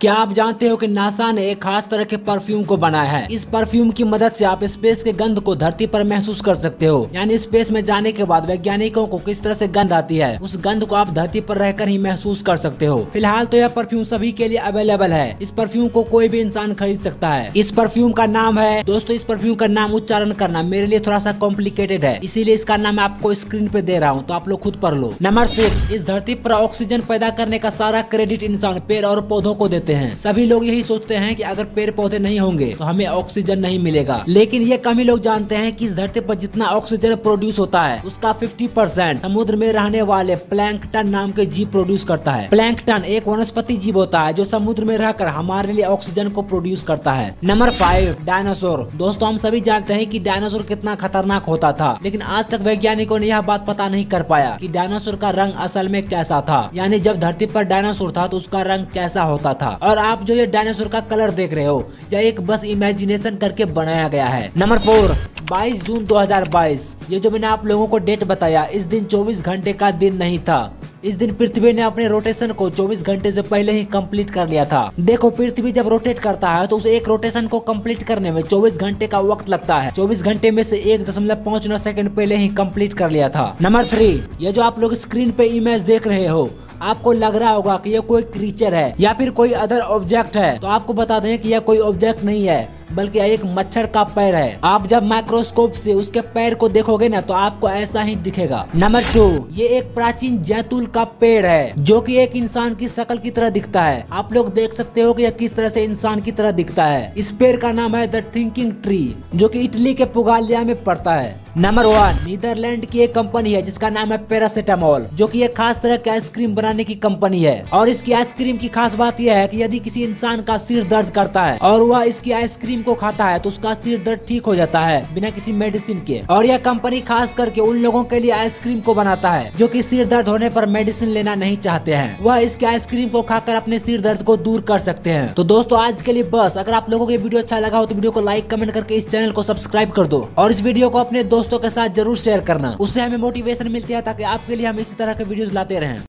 क्या आप जानते हो कि नासा ने एक खास तरह के परफ्यूम को बनाया है। इस परफ्यूम की मदद से आप स्पेस के गंध को धरती पर महसूस कर सकते हो। यानी स्पेस में जाने के बाद वैज्ञानिकों को किस तरह से गंध आती है, उस गंध को आप धरती पर रहकर ही महसूस कर सकते हो। फिलहाल तो यह परफ्यूम सभी के लिए अवेलेबल है। इस परफ्यूम को कोई भी इंसान खरीद सकता है। इस परफ्यूम का नाम है, दोस्तों इस परफ्यूम का नाम उच्चारण करना मेरे लिए थोड़ा सा कॉम्प्लिकेटेड है, इसीलिए इसका नाम मैं आपको स्क्रीन पे दे रहा हूँ, तो आप लोग खुद पढ़ लो। नंबर 6, इस धरती पर ऑक्सीजन पैदा करने का सारा क्रेडिट इंसान पेड़ और पौधों को देते हैं। सभी लोग यही सोचते हैं कि अगर पेड़ पौधे नहीं होंगे तो हमें ऑक्सीजन नहीं मिलेगा, लेकिन ये कम ही लोग जानते हैं कि इस धरती पर जितना ऑक्सीजन प्रोड्यूस होता है उसका 50% समुद्र में रहने वाले प्लैंकटन नाम के जीव प्रोड्यूस करता है। प्लैंकटन एक वनस्पति जीव होता है जो समुद्र में रहकर हमारे लिए ऑक्सीजन को प्रोड्यूस करता है। Number 5, dinosaur. दोस्तों हम सभी जानते हैं कि डायनासोर कितना खतरनाक होता था, लेकिन आज तक वैज्ञानिकों ने यह बात पता नहीं कर पाया कि डायनासोर का रंग असल में कैसा था। यानी जब धरती पर डायनासोर था तो उसका रंग कैसा होता था। और आप जो ये डायनासोर का कलर देख रहे हो, यह एक बस इमेजिनेशन करके बनाया गया है। नंबर 4, 22 जून 2022। ये जो मैंने आप लोगों को डेट बताया, इस दिन 24 घंटे का दिन नहीं था। इस दिन पृथ्वी ने अपने रोटेशन को 24 घंटे से पहले ही कंप्लीट कर लिया था। देखो पृथ्वी जब रोटेट करता है तो उस एक रोटेशन को कंप्लीट करने में 24 घंटे का वक्त लगता है। 24 घंटे में से 1.59 सेकंड पहले ही कंप्लीट कर लिया था। नंबर 3, ये जो आप लोग स्क्रीन पे इमेज देख रहे हो, आपको लग रहा होगा कि यह कोई क्रीचर है या फिर कोई अदर ऑब्जेक्ट है, तो आपको बता दें कि यह कोई ऑब्जेक्ट नहीं है, बल्कि एक मच्छर का पैर है। आप जब माइक्रोस्कोप से उसके पैर को देखोगे ना तो आपको ऐसा ही दिखेगा। नंबर 2, ये एक प्राचीन जैतून का पेड़ है जो कि एक इंसान की शक्ल की तरह दिखता है। आप लोग देख सकते हो कि यह किस तरह से इंसान की तरह दिखता है। इस पेड़ का नाम है द थिंकिंग ट्री, जो कि इटली के पुगालिया में पड़ता है। नंबर 1, नीदरलैंड की एक कंपनी है जिसका नाम है पैरासिटामोल, जो कि एक खास तरह की आइसक्रीम बनाने की कंपनी है। और इसकी आइसक्रीम की खास बात यह है कि यदि किसी इंसान का सिर दर्द करता है और वह इसकी आइसक्रीम को खाता है तो उसका सिर दर्द ठीक हो जाता है बिना किसी मेडिसिन के। और यह कंपनी खास करके उन लोगों के लिए आइसक्रीम को बनाता है जो कि सिर दर्द होने पर मेडिसिन लेना नहीं चाहते हैं। वह इसके आइसक्रीम को खाकर अपने सिर दर्द को दूर कर सकते हैं। तो दोस्तों आज के लिए बस। अगर आप लोगों को ये वीडियो अच्छा लगा हो तो वीडियो को लाइक कमेंट करके इस चैनल को सब्सक्राइब कर दो और इस वीडियो को अपने दोस्तों के साथ जरूर शेयर करना। उससे हमें मोटिवेशन मिलती है ताकि आपके लिए हम इसी तरह के वीडियोस लाते रहें।